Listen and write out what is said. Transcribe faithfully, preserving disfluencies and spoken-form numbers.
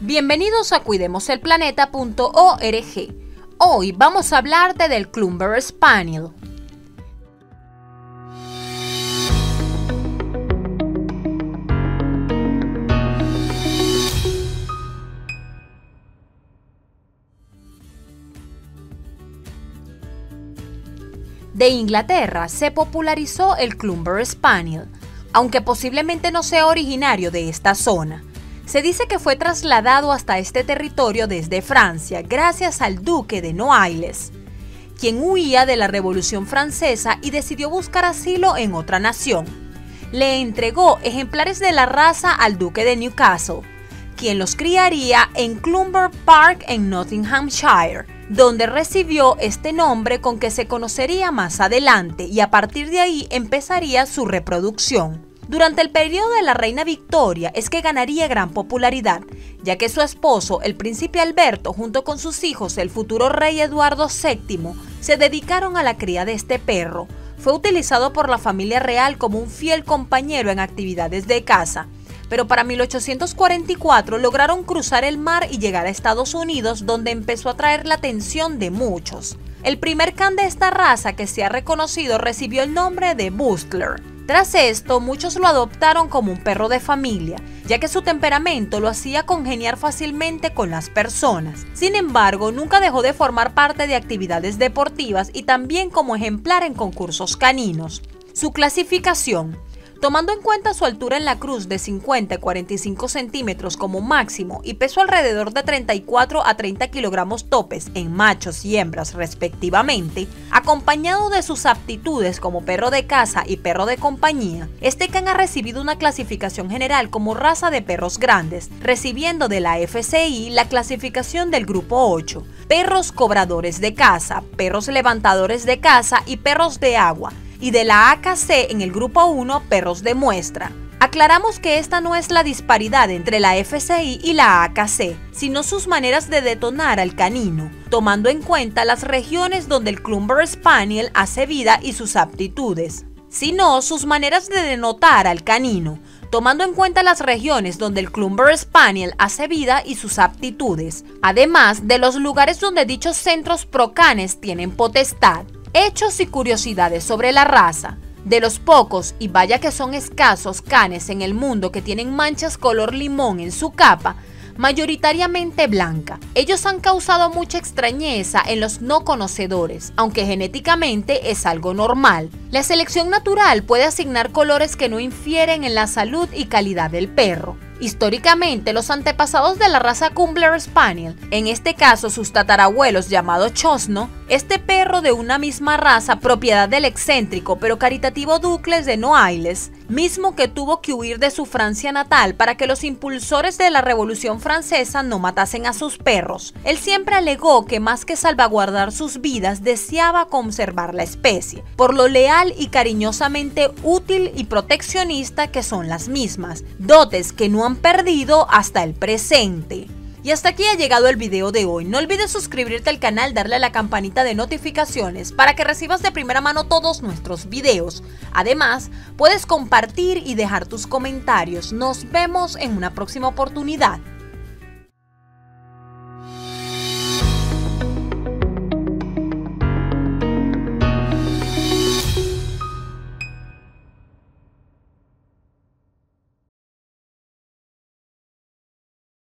Bienvenidos a cuidemos el planeta punto org. Hoy vamos a hablarte del Clumber Spaniel. De Inglaterra se popularizó el Clumber Spaniel, aunque posiblemente no sea originario de esta zona. Se dice que fue trasladado hasta este territorio desde Francia gracias al duque de Noailles, quien huía de la Revolución Francesa y decidió buscar asilo en otra nación. Le entregó ejemplares de la raza al duque de Newcastle, quien los criaría en Clumber Park en Nottinghamshire, donde recibió este nombre con que se conocería más adelante y a partir de ahí empezaría su reproducción. Durante el periodo de la reina Victoria es que ganaría gran popularidad, ya que su esposo, el príncipe Alberto, junto con sus hijos, el futuro rey Eduardo séptimo, se dedicaron a la cría de este perro. Fue utilizado por la familia real como un fiel compañero en actividades de caza, pero para mil ochocientos cuarenta y cuatro lograron cruzar el mar y llegar a Estados Unidos, donde empezó a atraer la atención de muchos. El primer can de esta raza que se ha reconocido recibió el nombre de Bustler. Tras esto, muchos lo adoptaron como un perro de familia, ya que su temperamento lo hacía congeniar fácilmente con las personas. Sin embargo, nunca dejó de formar parte de actividades deportivas y también como ejemplar en concursos caninos. Su clasificación. Tomando en cuenta su altura en la cruz de cincuenta a cuarenta y cinco centímetros como máximo y peso alrededor de treinta y cuatro a treinta kilogramos topes en machos y hembras respectivamente, acompañado de sus aptitudes como perro de caza y perro de compañía, este can ha recibido una clasificación general como raza de perros grandes, recibiendo de la F C I la clasificación del grupo ocho, perros cobradores de caza, perros levantadores de caza y perros de agua, y de la A K C en el grupo uno, perros de muestra. Aclaramos que esta no es la disparidad entre la F C I y la A K C, sino sus maneras de detonar al canino, tomando en cuenta las regiones donde el Clumber Spaniel hace vida y sus aptitudes, sino sus maneras de denotar al canino, tomando en cuenta las regiones donde el Clumber Spaniel hace vida y sus aptitudes, además de los lugares donde dichos centros pro canes tienen potestad. Hechos y curiosidades sobre la raza. De los pocos, y vaya que son escasos, canes en el mundo que tienen manchas color limón en su capa, mayoritariamente blanca. Ellos han causado mucha extrañeza en los no conocedores, aunque genéticamente es algo normal. La selección natural puede asignar colores que no infieren en la salud y calidad del perro. Históricamente, los antepasados de la raza Clumber Spaniel, en este caso sus tatarabuelos llamados Chosno, este perro de una misma raza, propiedad del excéntrico pero caritativo Douglas de Noailles, mismo que tuvo que huir de su Francia natal para que los impulsores de la Revolución Francesa no matasen a sus perros. Él siempre alegó que más que salvaguardar sus vidas, deseaba conservar la especie, por lo leal y cariñosamente útil y proteccionista que son las mismas, dotes que no han perdido hasta el presente. Y hasta aquí ha llegado el video de hoy. No olvides suscribirte al canal, darle a la campanita de notificaciones para que recibas de primera mano todos nuestros videos. Además, puedes compartir y dejar tus comentarios. Nos vemos en una próxima oportunidad.